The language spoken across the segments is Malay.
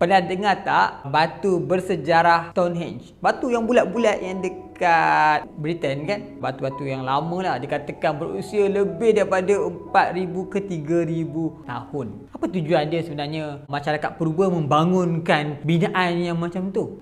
Pernah dengar tak batu bersejarah Stonehenge? Batu yang bulat-bulat yang dekat Britain kan? Batu-batu yang lama lah. Dikatakan berusia lebih daripada 4,000 ke 3,000 tahun. Apa tujuan dia sebenarnya masyarakat purba membangunkan binaan yang macam tu?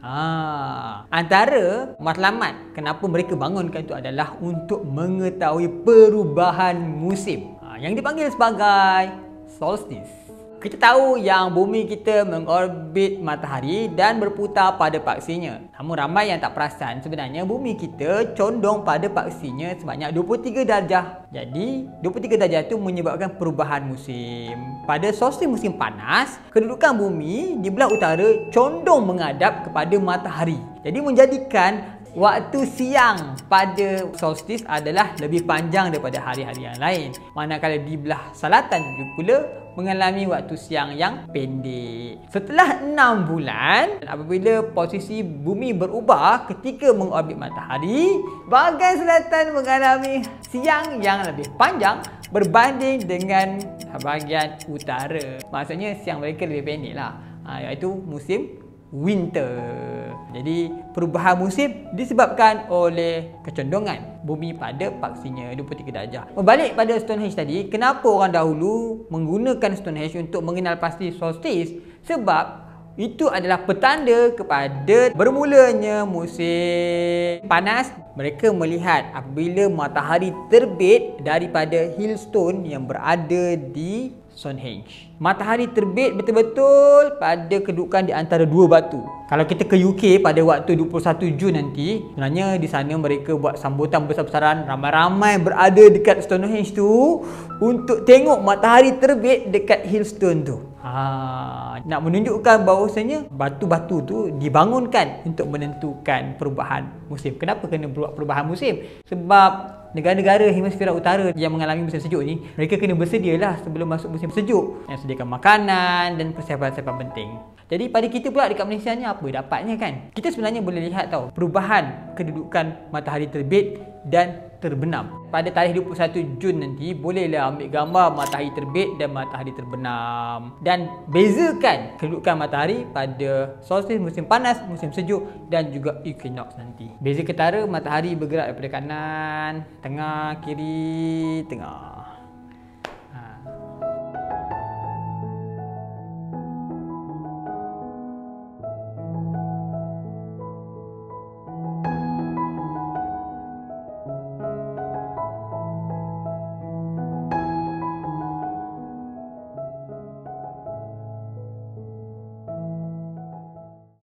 Antara matlamat kenapa mereka bangunkan tu adalah untuk mengetahui perubahan musim, yang dipanggil sebagai solstice. Kita tahu yang bumi kita mengorbit matahari dan berputar pada paksinya. Namun ramai yang tak perasan sebenarnya bumi kita condong pada paksinya sebanyak 23 darjah. Jadi 23 darjah itu menyebabkan perubahan musim. Pada solstice musim panas, kedudukan bumi di belah utara condong menghadap kepada matahari. Jadi menjadikan waktu siang pada solstice adalah lebih panjang daripada hari-hari yang lain. Manakala di belah selatan pula mengalami waktu siang yang pendek. Setelah 6 bulan, apabila posisi bumi berubah ketika mengorbit matahari, bahagian selatan mengalami siang yang lebih panjang berbanding dengan bahagian utara. Maksudnya siang mereka lebih pendek lah, iaitu musim winter. Jadi perubahan musim disebabkan oleh kecondongan bumi pada paksinya 23 darjah. Berbalik pada Stonehenge tadi, kenapa orang dahulu menggunakan Stonehenge untuk mengenal pasti solstice? Sebab itu adalah petanda kepada bermulanya musim panas. Mereka melihat apabila matahari terbit daripada Hillstone yang berada di Stonehenge. Matahari terbit betul-betul pada kedudukan di antara dua batu. Kalau kita ke UK pada waktu 21 Jun nanti, sebenarnya di sana mereka buat sambutan besar-besaran, ramai-ramai berada dekat Stonehenge tu untuk tengok matahari terbit dekat Hillstone tu. Nak menunjukkan bahawasanya batu-batu tu dibangunkan untuk menentukan perubahan musim. Kenapa kena buat perubahan musim? Sebab negara-negara hemisfera utara yang mengalami musim sejuk ni, mereka kena bersedialah sebelum masuk musim sejuk, yang sediakan makanan dan persiapan-persiapan penting. Jadi pada kita pula dekat Malaysia ni apa dapatnya kan? Kita sebenarnya boleh lihat tau perubahan kedudukan matahari terbit dan terbenam. Pada tarikh 21 Jun nanti bolehlah ambil gambar matahari terbit dan matahari terbenam dan bezakan kedudukan matahari pada solstice musim panas, musim sejuk dan juga equinox nanti. Beza ketara matahari bergerak daripada kanan, tengah, kiri, tengah.